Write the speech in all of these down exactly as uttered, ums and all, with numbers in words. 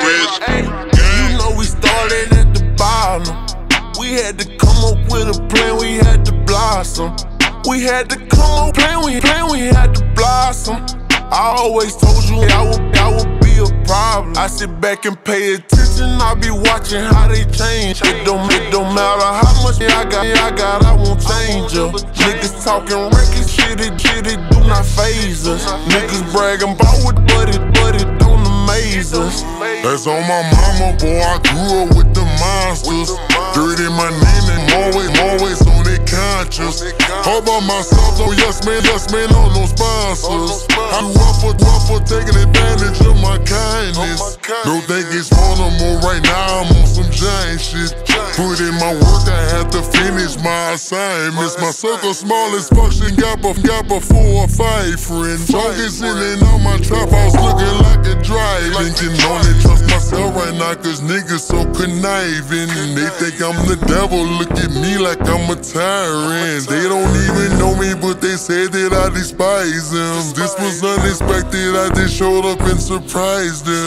Hey, you know we started at the bottom. We had to come up with a plan, we had to blossom. We had to come up plan, we plan, we had to blossom. I always told you I would, I would be a problem. I sit back and pay attention, I be watching how they change. It don't, it don't matter how much I got, I got, I won't change her. Niggas talking reckless shit, it, shit, it do not faze us. Niggas bragging about what, but it, but it don't amaze us. That's on my mama, boy, I grew up with the monsters. Dirt in my name and always, always on their conscience. All by myself, no yes man, yes man, on no sponsors. I grew up for, up for taking advantage of my kindness. Don't think it's more no more, right now I'm on some giant shit. Put in my work, I had to finish my assignments. My circle small as fuck, shit got, got before a fight, friend. Focusing in on my trap house, looking like a drive-in. Can only trust myself right now, cause niggas so conniving. They think I'm the devil, look at me like I'm a tyrant. They don't even know me, but they say that I despise them. This was unexpected, I just showed up and surprised them.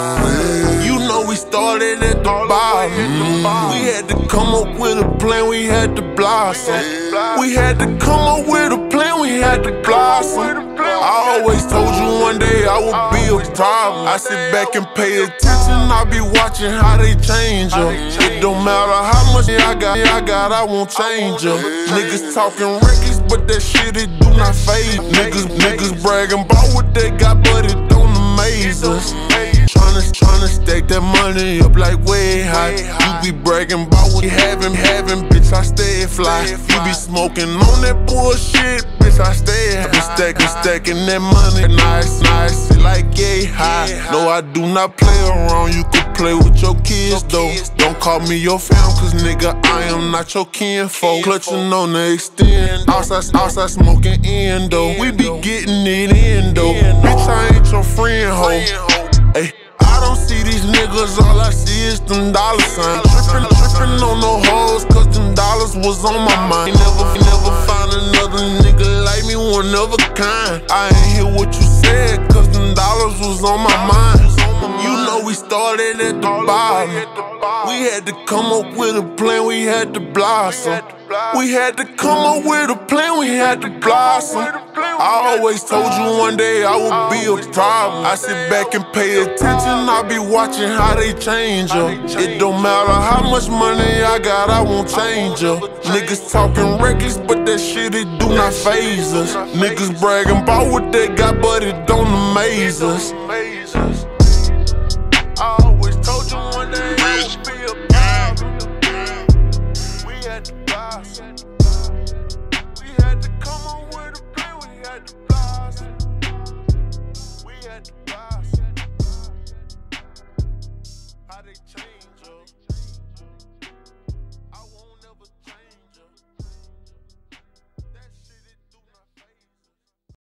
Yeah. You know we started at the bottom. Mm. We had to come up with a plan, we had to blossom. We had to come up with a plan, we had to blossom. I always told you one day I would be a problem. I sit back and pay attention, I be watching how they change her. It don't matter how much I got, I got, I won't change her. Niggas talking reckless, but that shit it do not fade. Niggas, niggas bragging about what they got, but it don't amaze us. Tryna, tryna stack that money up like way high. You be bragging about what you having, having, bitch, I stay fly. You be smoking on that bullshit, bitch, I stay high. Been stacking, stacking that money, nice, nice, like yay high. No, I do not play around, you can play with your kids though. Don't call me your fam, cause nigga, I am not your kinfolk. Clutching on the extend, outside, outside smoking endo. We be getting it in though, bitch, I ain't your friend, ho. Ay, I don't see these niggas, all I see is them dollar signs. Trippin', trippin' on no hoes, cause them dollars was on my mind. Never, never find another nigga like me, one of a kind. I ain't hear what you said, cause them dollars was on my mind. You know we started at the bottom. We had to come up with a plan, we had to blossom. We had to come up with a plan, we had to blossom. I always told you one day I would be a problem. I sit back and pay attention, I be watching how they change her. It don't matter how much money I got, I won't change her. Niggas talking reckless, but that shit it do not faze us. Niggas bragging about what they got, but it don't amaze us. I always told you one day I would be a problem. We had to blossom.